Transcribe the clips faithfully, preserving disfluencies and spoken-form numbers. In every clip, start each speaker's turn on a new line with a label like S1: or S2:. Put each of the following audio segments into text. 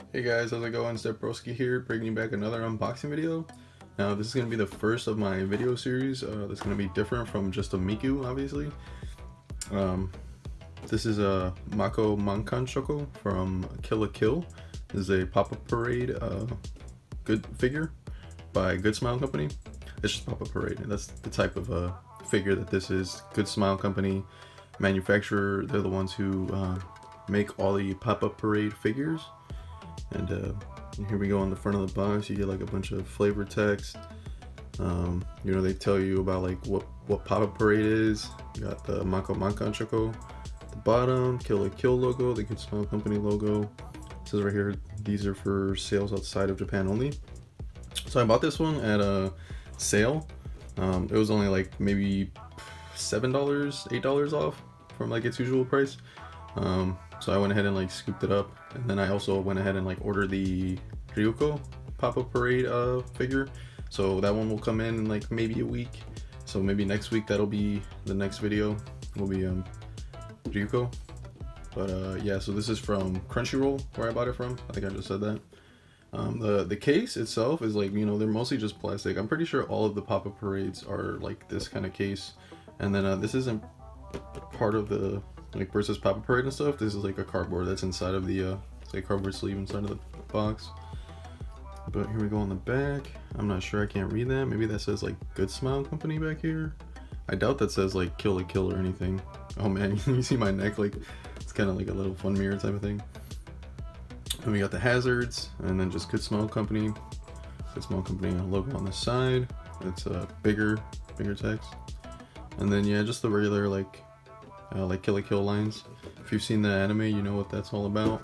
S1: Hey guys, how's it going? Stepbroski here, bringing you back another unboxing video. Now this is going to be the first of my video series uh, that's going to be different from just a Miku, obviously. Um, this is a Mako Mankan Shoko from Kill la Kill. This is a Pop-Up Parade uh, good figure by Good Smile Company. It's just Pop-Up Parade, and that's the type of uh, figure that this is. Good Smile Company manufacturer, they're the ones who uh, make all the Pop-Up Parade figures. And, uh, and here we go on the front of the box. You get like a bunch of flavor text. Um, you know, they tell you about like what what Pop-Up Parade is. You got the Mako Mankan Shoko at the bottom, Kill la Kill logo, the Good Smile Company logo. It says right here, these are for sales outside of Japan only. So I bought this one at a sale. Um, it was only like maybe seven dollars, eight dollars off from like its usual price. Um, so I went ahead and like scooped it up, and then I also went ahead and like ordered the Ryuko Pop-Up Parade uh, figure. So that one will come in in like maybe a week. So maybe next week that'll be the next video. Will be um, Ryuko. But uh, yeah, so this is from Crunchyroll, where I bought it from. I think I just said that. Um, the the case itself is like, you know, they're mostly just plastic. I'm pretty sure all of the Pop-Up Parades are like this kind of case. And then uh, this isn't part of the like versus Pop-Up Parade and stuff. This is like a cardboard that's inside of the uh it's like a cardboard sleeve inside of the box. But here we go on the back. I'm not sure, I can't read that. Maybe that says like Good Smile Company back here. I doubt that says like Kill la Kill or anything. Oh man, you see my neck, like it's kind of like a little fun mirror type of thing. And we got the hazards, and then just Good Smile Company. Good Smile Company logo on the side. It's a uh, bigger, bigger text. And then yeah, just the regular like Uh, like Kill la Kill lines. If you've seen the anime, you know what that's all about.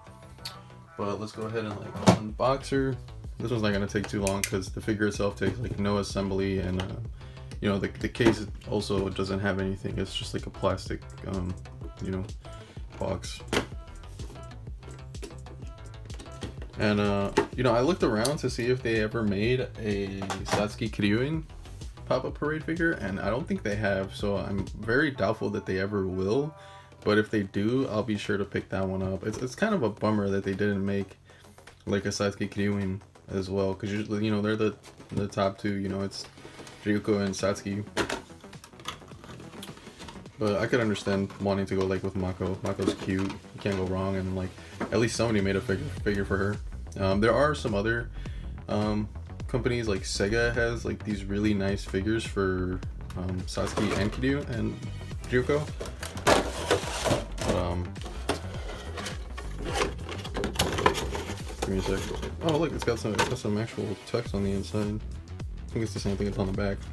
S1: But let's go ahead and like unbox her. This one's not gonna take too long because the figure itself takes like no assembly, and uh, you know the, the case also doesn't have anything. It's just like a plastic, um, you know, box. And uh, you know, I looked around to see if they ever made a Satsuki Kiryuin Pop-Up Parade figure, and I don't think they have, so I'm very doubtful that they ever will. But if they do, I'll be sure to pick that one up. It's, it's kind of a bummer that they didn't make like a Satsuki Kiryuin as well, because usually, you know, they're the the top two. You know, it's Ryuko and Satsuki. But I could understand wanting to go like with Mako. Mako's cute, you can't go wrong, and like at least somebody made a figure figure for her. Um, there are some other um, companies, like Sega has like these really nice figures for um, Satsuki and Kiryu and Ryuko. But, um, give me a sec. Oh look, it's got some, it's got some actual text on the inside. I think it's the same thing that's on the back.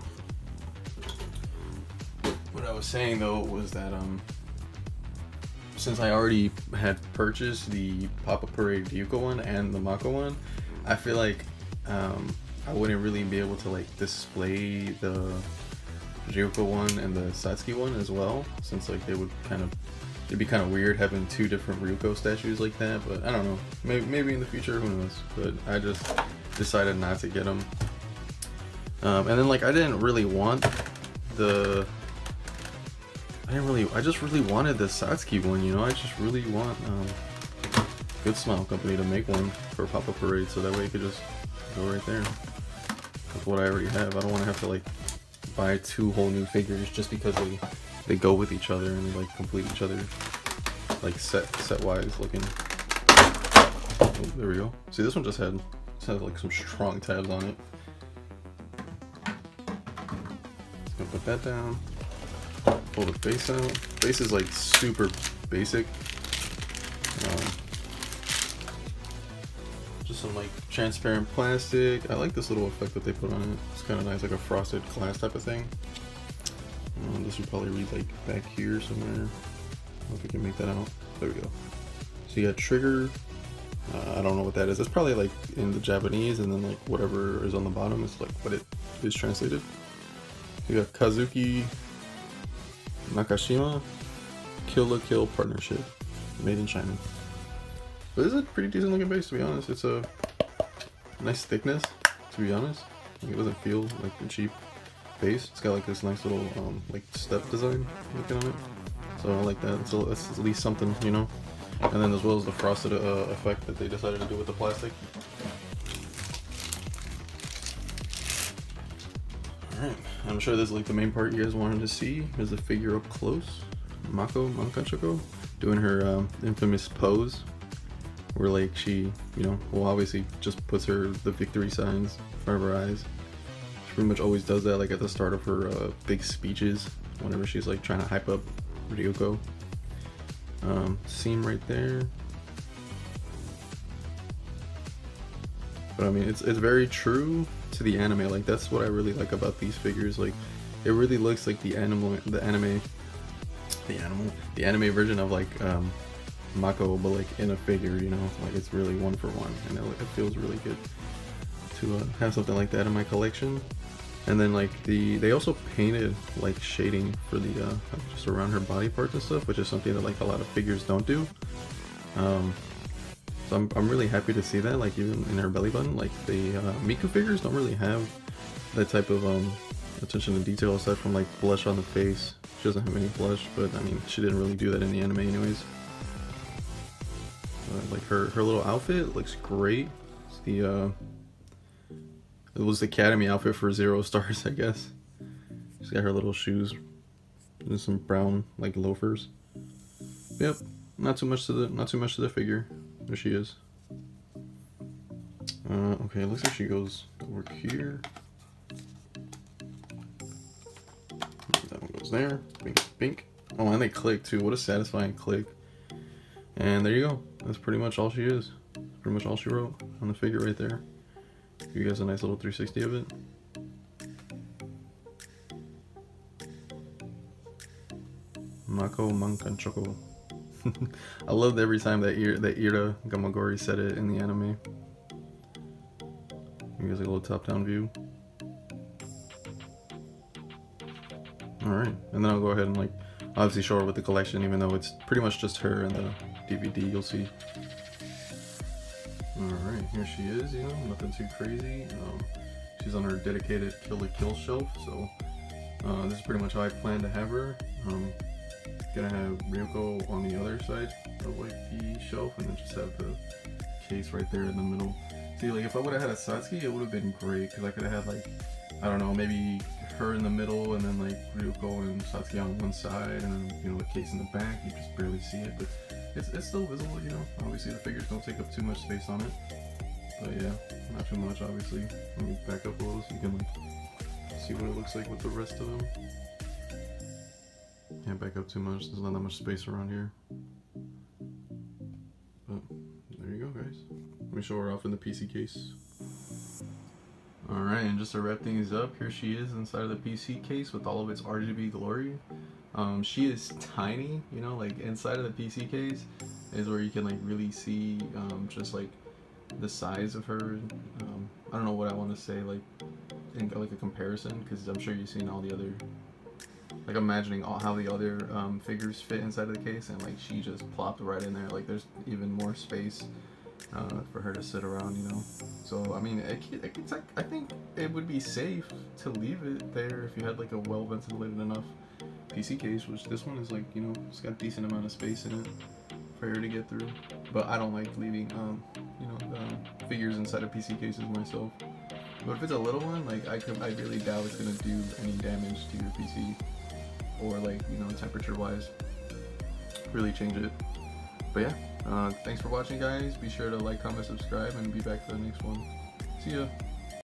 S1: What I was saying though was that um, since I already had purchased the Pop-Up Parade Ryuko one and the Mako one, I feel like Um, I wouldn't really be able to like display the Ryuko one and the Satsuki one as well, since like they would kind of, it'd be kind of weird having two different Ryuko statues like that. But I don't know, maybe, maybe in the future, who knows. But I just decided not to get them. Um, and then like I didn't really want the, I didn't really, I just really wanted the Satsuki one, you know. I just really want um, Good Smile Company to make one for Pop-Up Parade, so that way you could just go right there with what I already have. I don't want to have to like buy two whole new figures just because they they go with each other and they like complete each other, like set set wise looking. Oh, there we go. See, this one just had just had like some strong tabs on it. Gonna put that down. Pull the face out. Face is like super basic. Um, Just some like transparent plastic. I like this little effect that they put on it. It's kind of nice, like a frosted glass type of thing. Um, this would probably read like back here somewhere. I don't know if we can make that out. There we go. So you got trigger. Uh, I don't know what that is. It's probably like in the Japanese, and then like whatever is on the bottom is like what it is translated. You got Kazuki Nakashima Kill la Kill partnership, made in China. But this is a pretty decent looking base, to be honest. It's a nice thickness, to be honest. Like, it doesn't feel like a cheap base. It's got like this nice little um, like step design looking on it. So I like that. It's, a, it's at least something, you know. and then as well as the frosted uh, effect that they decided to do with the plastic. Alright, I'm sure this is like the main part you guys wanted to see, is the figure up close. Mako Mankanchoko doing her um, infamous pose, where like she, you know, well obviously just puts her the victory signs in front of her eyes. She pretty much always does that like at the start of her uh, big speeches, whenever she's like trying to hype up Ryuko. Um, seam right there. But I mean, it's it's very true to the anime. Like that's what I really like about these figures. Like it really looks like the animal, the anime, the animal, the anime version of like um, Mako, but like in a figure. You know, like it's really one for one, and it, it feels really good to uh, have something like that in my collection. And then like the they also painted like shading for the uh, just around her body parts and stuff, which is something that like a lot of figures don't do. Um, so I'm I'm really happy to see that. Like even in her belly button, like the uh, Miku figures don't really have that type of um, attention to detail aside from like blush on the face. She doesn't have any blush, but I mean she didn't really do that in the anime anyways. Uh, like her her little outfit looks great. It's the uh, It was the Academy outfit for Zero Stars, I guess. She's got her little shoes and some brown like loafers. Yep, not too much to the not too much to the figure. There she is. Uh, okay, it looks like she goes over here. That one goes there. Bink, bink. Oh, and they click too. What a satisfying click. And there you go. That's pretty much all she is. Pretty much all she wrote on the figure right there. Give you guys a nice little three sixty of it. Mako Mankanchoko. I loved every time that Ir that Ira Gamagori said it in the anime. You guys a little top-down view. Alright, and then I'll go ahead and like obviously show her with the collection, even though it's pretty much just her and the D V D, you'll see. Alright, here she is, you know, nothing too crazy. Um, she's on her dedicated Kill la Kill shelf, so uh, this is pretty much how I plan to have her. Um, gonna have Ryuko on the other side of like the shelf, and then just have the case right there in the middle. See, like if I would have had a Satsuki, it would have been great, because I could have had like, I don't know, maybe her in the middle, and then like Ryuko and Satsuki on one side, and then, you know, the case in the back, you just barely see it, but It's, it's still visible, you know. Obviously the figures don't take up too much space on it, but yeah, not too much obviously. Let me back up a little so you can like see what it looks like with the rest of them. Can't back up too much, there's not that much space around here. But there you go, guys. Let me show her off in the P C case. Alright, and just to wrap things up, here she is inside of the P C case with all of its R G B glory. Um, she is tiny, you know, like inside of the P C case is where you can like really see um, just like the size of her. Um, I don't know what I want to say, like in like a comparison, because I'm sure you've seen all the other, like imagining all how the other um, figures fit inside of the case, and like she just plopped right in there. Like there's even more space uh, for her to sit around, you know. So I mean, it, it, it's like, I think it would be safe to leave it there if you had like a well ventilated enough P C case, which this one is like, you know, it's got a decent amount of space in it for her to get through. But I don't like leaving, um, you know, uh, figures inside of P C cases myself. But if it's a little one, like I could, I really doubt it's gonna do any damage to your P C, or like, you know, temperature-wise, really change it. But yeah, uh, thanks for watching, guys. Be sure to like, comment, subscribe, and be back for the next one. See ya.